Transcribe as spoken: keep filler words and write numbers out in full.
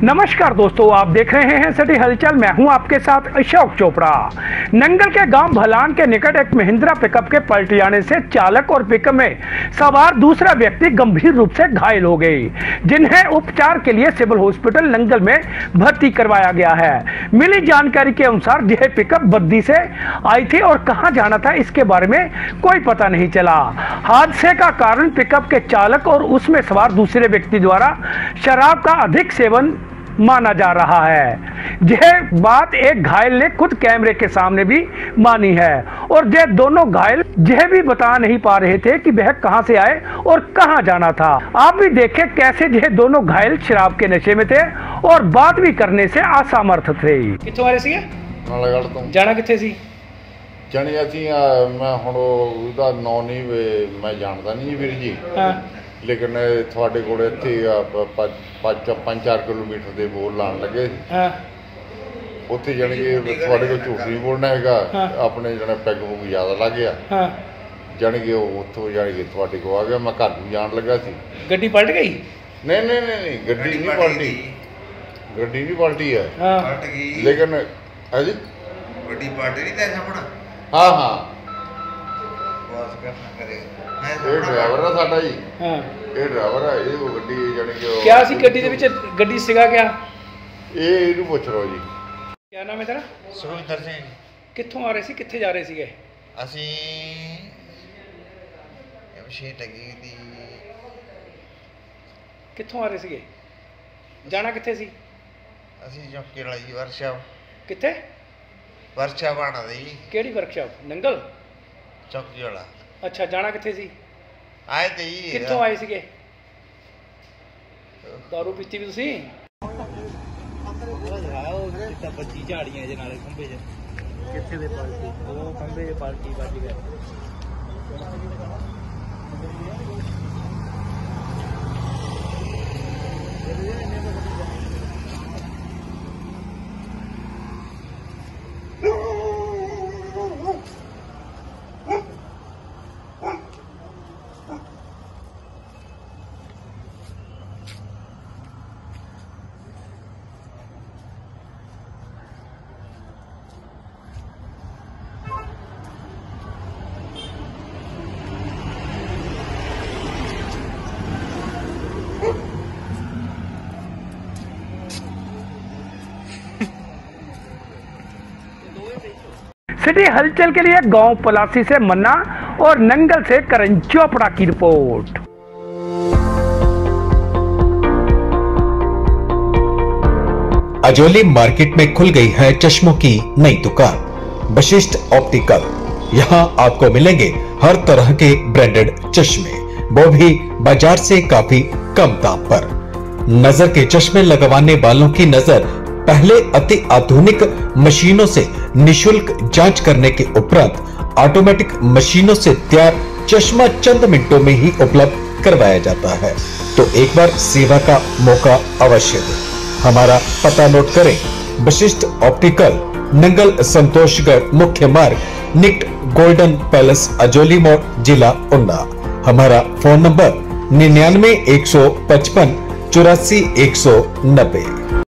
नमस्कार दोस्तों, आप देख रहे हैं सिटी हलचल। मैं हूं आपके साथ अशोक चोपड़ा। नंगल के गांव भलान के निकट एक महिंद्रा पिकअप के पलट जाने से चालक और पिकअप में सवार दूसरा व्यक्ति गंभीर रूप से घायल हो गए, जिन्हें उपचार के लिए सिविल हॉस्पिटल नंगल में भर्ती करवाया गया है। मिली जानकारी के अनुसार यह पिकअप बद्दी से आई थी और कहाँ जाना था इसके बारे में कोई पता नहीं चला। हादसे का कारण पिकअप के चालक और उसमें सवार दूसरे व्यक्ति द्वारा शराब का अधिक सेवन माना जा रहा है। यह बात एक घायल ने खुद कैमरे के सामने भी मानी है और ये दोनों घायल यह भी बता नहीं पा रहे थे कि वह कहां से आए और कहां जाना था। आप भी देखें कैसे यह दोनों घायल शराब के नशे में थे और बात भी करने से असमर्थ थे। कित्थों आ रहे सी? नालागढ़ तो जाना कित्थे सी? जानी असी मैं हुण ਉਹਦਾ ਨਾਂ नहीं मैं जानता नहीं वीर जी। हाँ। लेकिन ਤੁਹਾਡੇ ਕੋਲ ਇੱਥੇ ਪੰਜ ਚਾਰ किलोमीटर ਦੇ ਬੋਲ ਲਾਣ ਲੱਗੇ। हाँ। ਉੱਥੇ ਜਾਣੀ ਕਿ ਤੁਹਾਡੇ ਕੋਲ ਝੂਠ ਨਹੀਂ ਬੋਲਣਾ ਹੈਗਾ। ਆਪਣੇ ਜਿਹੜਾ ਪੈਗ ਪੁਗ ਜ਼ਿਆਦਾ ਲੱਗ ਗਿਆ। हाँ। ਜਾਣੀ ਕਿ ਉੱਥੋਂ ਜਾਣੀ ਕਿ ਤੁਹਾਡੇ ਕੋਲ ਆ ਗਿਆ। ਮੈਂ ਘਰ ਨੂੰ ਜਾਣ ਲੱਗਾ ਸੀ। ਗੱਡੀ ਪਲਟ ਗਈ? नहीं नहीं नहीं नहीं ਗੱਡੀ नहीं पलटी, ਗੱਡੀ नहीं पलटी है। हाँ। लेकिन है जी ਗੱਡੀ ਪਲਟੀ नहीं तेरे सामने? हाँ हाँ बस करना करेगा। ਇਹ ਡਰਾਈਵਰ ਆ ਸਾਡਾ ਜੀ। हाँ। ਇਹ ਡਰਾਈਵਰ ਆ, ਇਹ ਉਹ ਗੱਡੀ ਜਾਣੀ ਕਿ क्या सी ਗੱਡੀ ਦੇ ਵਿੱਚ? ਗੱਡੀ ਸੀਗਾ क्या? ਇਹ ਇਹਨੂੰ ਪੁੱਛ ਲਓ ਜੀ। क्या नाम है तेरा? सुखविंदर सिंह। कित्थों आ रहे सी, कित्थे जा रहे सीगे? असी मशीन लगी थी। कित्थों आ रहे सीगे? जाना कित्थे सी? असी चौकी वाली वर्कशॉप। कित्थे? वर्कशॉप आना दी। केड़ी वर्कशॉप? नंगल? चौकी वाला। अच्छा, जाना कित्थे सी? आए थे जी। कित्थों आए सीगे? दारू पीती भी तुसी? बच्ची झाड़ियां जे नाले खंबे च कित्थे दे पार्टी ओ खंबे च पार्टी बज गए। सिटी हलचल के लिए गांव पलासी से मन्ना और नंगल से करण चोपड़ा की रिपोर्ट। अजोली मार्केट में खुल गई है चश्मों की नई दुकान वशिष्ठ ऑप्टिकल। यहाँ आपको मिलेंगे हर तरह के ब्रांडेड चश्मे, वो भी बाजार से काफी कम दाम पर। नजर के चश्मे लगवाने वालों की नजर पहले अति आधुनिक मशीनों से निशुल्क जांच करने के उपरांत ऑटोमेटिक मशीनों से तैयार चश्मा चंद मिनटों में ही उपलब्ध करवाया जाता है। तो एक बार सेवा का मौका अवश्य दें। हमारा पता नोट करें, वशिष्ठ ऑप्टिकल, नंगल संतोषगढ़ मुख्य मार्ग निकट गोल्डन पैलेस, अजोली मोड़, जिला उन्ना। हमारा फोन नंबर निन्यानवे एक सौ पचपन चौरासी एक सौ नब्बे।